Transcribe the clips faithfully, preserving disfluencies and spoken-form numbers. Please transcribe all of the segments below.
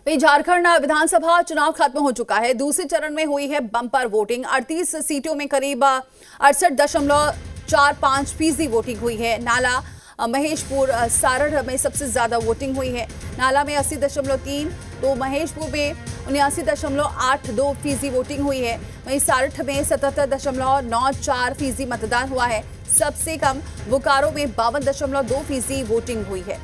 वहीं झारखंड विधानसभा चुनाव खत्म हो चुका है। दूसरे चरण में हुई है बम्पर वोटिंग। अड़तीस सीटों में करीब अड़सठ दशमलव चार पांच फीसदी वोटिंग हुई है। नाला, महेशपुर, सारठ में सबसे ज्यादा वोटिंग हुई है। नाला में अस्सी दशमलव तीन, तो महेशपुर में उन्यासी दशमलव आठ दो फीसदी वोटिंग हुई है। वहीं सारठ में सतहत्तर दशमलव नौ चार फीसदी मतदान हुआ है। सबसे कम बोकारो में बावन दशमलव दो फीसदी वोटिंग हुई है।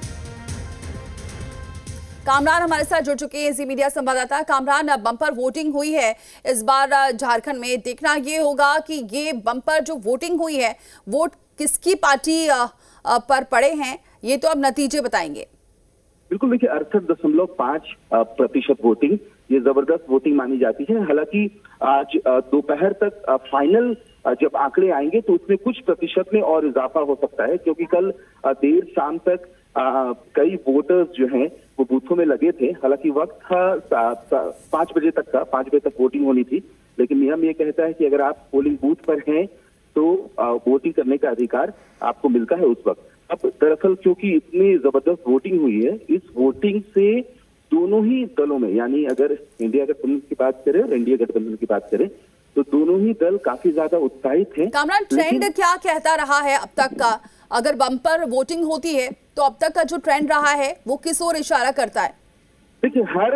कामरान हमारे साथ जुड़ चुके हैं, जी मीडिया संवाददाता। कामरान, बम्पर वोटिंग हुई है इस बार झारखंड में। देखना ये होगा कि ये बम्पर जो वोटिंग हुई है, वोट किसकी पार्टी पर पड़े हैं, ये तो अब नतीजे बताएंगे। बिल्कुल, देखिए अड़सठ दशमलव पांच प्रतिशत वोटिंग, ये जबरदस्त वोटिंग मानी जाती है। हालांकि आज दोपहर तक फाइनल जब आंकड़े आएंगे तो उसमें कुछ प्रतिशत में और इजाफा हो सकता है, क्योंकि कल देर शाम तक आ, कई वोटर्स जो हैं वो बूथों में लगे थे। हालांकि वक्त था पांच बजे तक का, पांच बजे तक वोटिंग होनी थी, लेकिन नियम ये कहता है कि अगर आप पोलिंग बूथ पर हैं तो आ, वोटिंग करने का अधिकार आपको मिलता है उस वक्त। अब दरअसल क्योंकि इतनी जबरदस्त वोटिंग हुई है, इस वोटिंग से दोनों ही दलों में, यानी अगर इंडिया गठबंधन की बात करें और इंडिया गठबंधन की बात करें, तो दोनों ही दल काफी ज्यादा उत्साहित हैं। कामरान, ट्रेंड क्या कहता रहा है अब तक का? अगर बम्पर वोटिंग होती है तो अब तक का जो ट्रेंड रहा है वो किस ओर इशारा करता है? देखिए, हर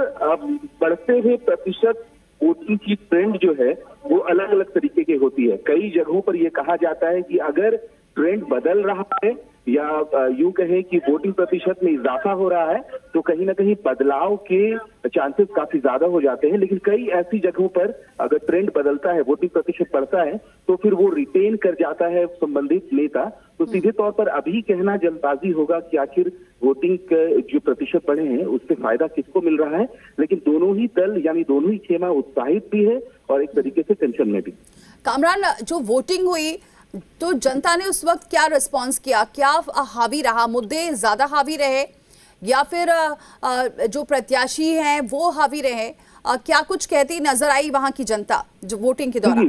बढ़ते हुए प्रतिशत वोटिंग की ट्रेंड जो है वो अलग अलग तरीके की होती है। कई जगहों पर यह कहा जाता है कि अगर ट्रेंड बदल रहा है या यूं कहें कि वोटिंग प्रतिशत में इजाफा हो रहा है तो कहीं ना कहीं बदलाव के चांसेस काफी ज्यादा हो जाते हैं। लेकिन कई ऐसी जगहों पर अगर ट्रेंड बदलता है, वोटिंग प्रतिशत बढ़ता है, तो फिर वो रिटेन कर जाता है संबंधित नेता। तो सीधे तौर पर अभी कहना जल्दबाजी होगा कि आखिर वोटिंग के जो प्रतिशत बढ़े हैं उससे फायदा किसको मिल रहा है। लेकिन दोनों ही दल यानी दोनों ही खेमा उत्साहित भी है और एक तरीके से टेंशन में भी। कामरान, जो वोटिंग हुई तो जनता ने उस वक्त क्या रिस्पांस किया? क्या हावी रहा? मुद्दे ज्यादा हावी रहे या फिर जो प्रत्याशी हैं वो हावी रहे? क्या कुछ कहती नजर आई वहां की जनता जो वोटिंग के दौरान?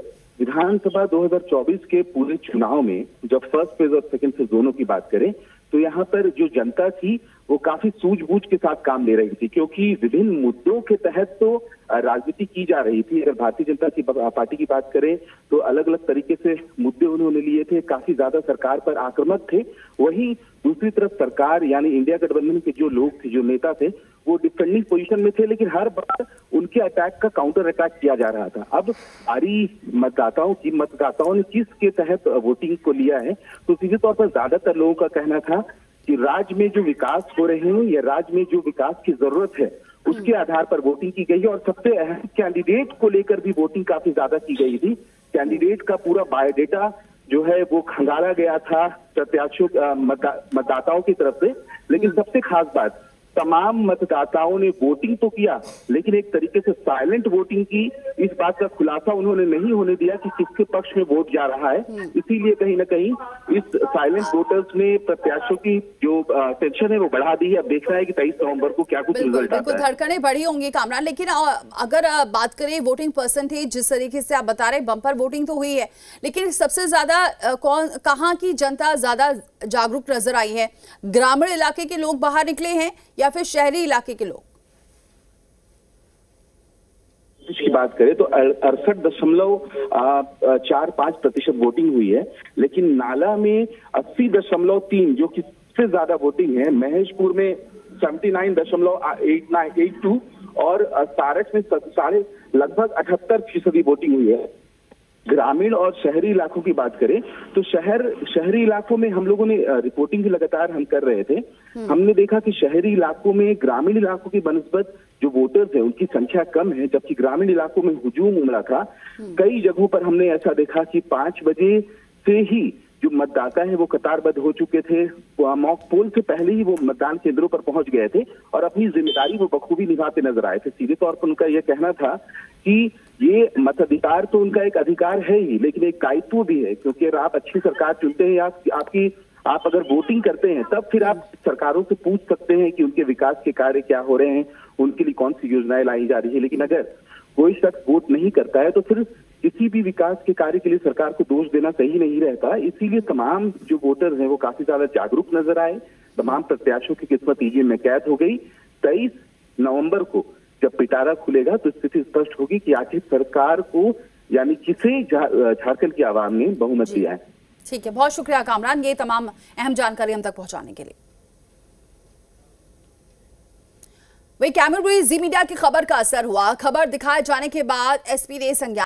विधानसभा दो हज़ार चौबीस के पूरे चुनाव में जब फर्स्ट फेज और सेकंड फेज दोनों की बात करें तो यहाँ पर जो जनता थी वो काफी सूझबूझ के साथ काम ले रही थी, क्योंकि विभिन्न मुद्दों के तहत तो राजनीति की जा रही थी। अगर भारतीय जनता की पार्टी की बात करें तो अलग अलग तरीके से मुद्दे उन्होंने लिए थे, काफी ज्यादा सरकार पर आक्रामक थे। वहीं दूसरी तरफ सरकार यानी इंडिया गठबंधन के जो लोग थे, जो नेता थे, वो डिफेंडिंग पोजीशन में थे, लेकिन हर बार उनके अटैक का काउंटर अटैक किया जा रहा था। अब सारी मतदाताओं की मतदाताओं ने किसके तहत वोटिंग को लिया है, तो सीधे तौर पर ज्यादातर लोगों का कहना था कि राज्य में जो विकास हो रहे हैं या राज्य में जो विकास की जरूरत है उसके आधार पर वोटिंग की गई है। और सबसे अहम कैंडिडेट को लेकर भी वोटिंग काफी ज्यादा की गई थी। कैंडिडेट का पूरा बायोडेटा जो है वो खंगाला गया था प्रत्याशियों मतदाताओं की तरफ से। लेकिन सबसे खास बात, तमाम मतदाताओं ने वोटिंग तो किया, लेकिन एक तरीके से साइलेंट वोटिंग की। इस बात का खुलासा उन्होंने नहीं होने दिया कि किसके पक्ष में वोट जा रहा है। इसीलिए कहीं ना कहीं इस साइलेंट वोटर्स ने प्रत्याशियों की जो टेंशन है वो बढ़ा दी है। अब देखना है कि तेईस नवंबर को क्या कुछ रिजल्ट आता है। धड़कनें बढ़ी होंगी कामरान, लेकिन अगर बात करें वोटिंग परसेंटेज, जिस तरीके से आप बता रहे बम्पर वोटिंग तो हुई है, लेकिन सबसे ज्यादा कौन कहाँ की जनता ज्यादा जागरूक नजर आई है? ग्रामीण इलाके के लोग बाहर निकले हैं या फिर शहरी इलाके के लोग? की बात करें तो अड़सठ दशमलव चार पांच प्रतिशत वोटिंग हुई है, लेकिन नाला में अस्सी दशमलव तीन जो कि सबसे ज्यादा वोटिंग है। महेशपुर में सेवेंटी नाइन दशमलव एट नाइन एट टू और सारठ में साढ़े लगभग अठहत्तर फीसदी वोटिंग हुई है। ग्रामीण और शहरी इलाकों की बात करें तो शहर शहरी इलाकों में हम लोगों ने रिपोर्टिंग भी लगातार हम कर रहे थे। हमने देखा कि शहरी इलाकों में ग्रामीण इलाकों की बनस्बत जो वोटर्स हैं उनकी संख्या कम है, जबकि ग्रामीण इलाकों में हुजूम उमड़ा था। कई जगहों पर हमने ऐसा देखा कि पांच बजे से ही जो मतदाता है वो कतारबद्ध हो चुके थे। मॉक पोल से पहले ही वो मतदान केंद्रों पर पहुंच गए थे और अपनी जिम्मेदारी वो बखूबी निभाते नजर आए थे। सीधे तौर पर उनका यह कहना था कि ये मताधिकार तो उनका एक अधिकार है ही, लेकिन एक दायित्व भी है, क्योंकि अगर आप अच्छी सरकार चुनते हैं या आपकी आप अगर वोटिंग करते हैं तब फिर आप सरकारों से पूछ सकते हैं कि उनके विकास के कार्य क्या हो रहे हैं, उनके लिए कौन सी योजनाएं लाई जा रही है। लेकिन अगर कोई शख्स वोट नहीं करता है तो फिर किसी भी विकास के कार्य के लिए सरकार को दोष देना सही नहीं रहता। इसीलिए तमाम जो वोटर्स हैं वो काफी ज्यादा जागरूक नजर आए। तमाम प्रत्याशियों की किस्मत ईवीएम में कैद हो गई। तेईस नवंबर को जब पिटारा खुलेगा तो स्थिति स्पष्ट होगी कि आखिर सरकार को यानी किसे झारखंड की आवाम ने बहुमत दिया है। ठीक है, बहुत शुक्रिया कामरान, ये तमाम अहम जानकारी हम तक पहुंचाने के लिए। वही कैमरे जी मीडिया की खबर का असर हुआ। खबर दिखाए जाने के बाद एसपी ने संज्ञान